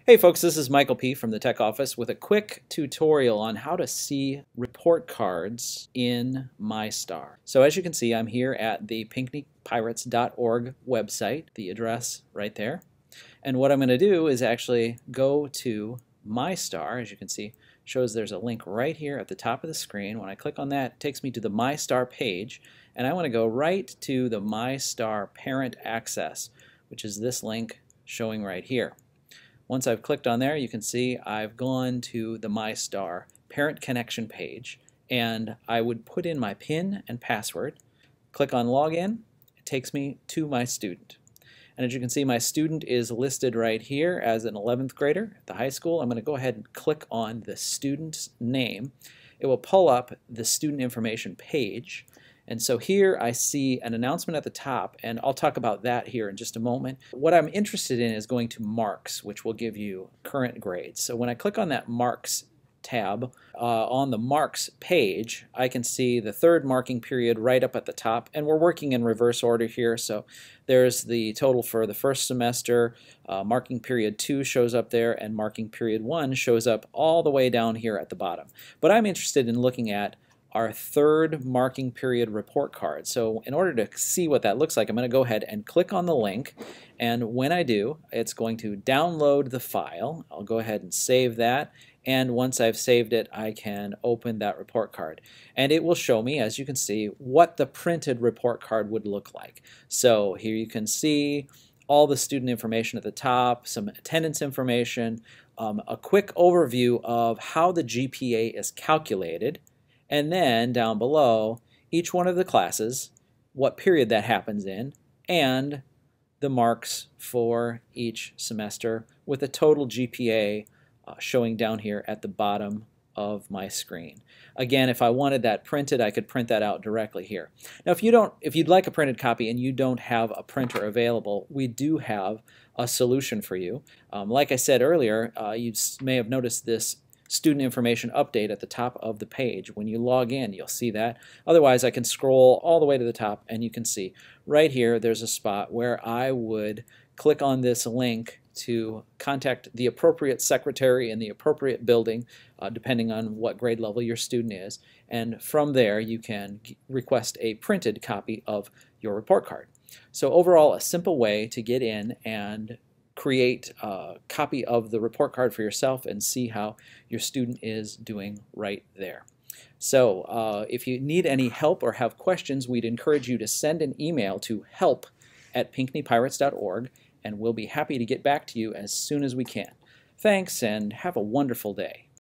Hey folks, this is Michael P. from the Tech Office with a quick tutorial on how to see report cards in MISTAR. So as you can see, I'm here at the pinckneypirates.org website, the address right there. And what I'm going to do is actually go to MISTAR. As you can see, shows there's a link right here at the top of the screen. When I click on that, it takes me to the MISTAR page, and I want to go right to the MISTAR Parent Access, which is this link showing right here. Once I've clicked on there, you can see I've gone to the MISTAR Parent Connection page, and I would put in my PIN and password, click on Login. It takes me to my student. And as you can see, my student is listed right here as an 11th grader at the high school. I'm going to go ahead and click on the student's name. It will pull up the student information page. And so here I see an announcement at the top, and I'll talk about that here in just a moment. What I'm interested in is going to marks, which will give you current grades. So when I click on that marks tab on the marks page, I can see the third marking period right up at the top, and we're working in reverse order here. So there's the total for the first semester, marking period 2 shows up there, and marking period 1 shows up all the way down here at the bottom. But I'm interested in looking at our third marking period report card. So in order to see what that looks like, I'm going to go ahead and click on the link, and when I do, it's going to download the file. I'll go ahead and save that, and once I've saved it, I can open that report card. And it will show me, as you can see, what the printed report card would look like. So here you can see all the student information at the top, some attendance information, a quick overview of how the GPA is calculated, and then down below, each one of the classes, what period that happens in, and the marks for each semester with a total GPA showing down here at the bottom of my screen. Again, if I wanted that printed, I could print that out directly here. Now, if you'd like a printed copy and you don't have a printer available, we do have a solution for you. Like I said earlier, you may have noticed this student information update at the top of the page. When you log in, you'll see that. Otherwise, I can scroll all the way to the top, and you can see right here there's a spot where I would click on this link to contact the appropriate secretary in the appropriate building, depending on what grade level your student is. And from there, you can request a printed copy of your report card. So overall, a simple way to get in and create a copy of the report card for yourself and see how your student is doing right there. So if you need any help or have questions, we'd encourage you to send an email to help@pinckneypirates.org, and we'll be happy to get back to you as soon as we can. Thanks, and have a wonderful day.